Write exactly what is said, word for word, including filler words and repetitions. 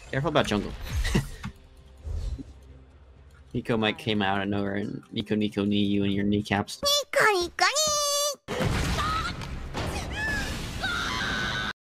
Careful about jungle. Neeko might came out of nowhere and Neeko Neeko knee you and your kneecaps. Neeko Neeko.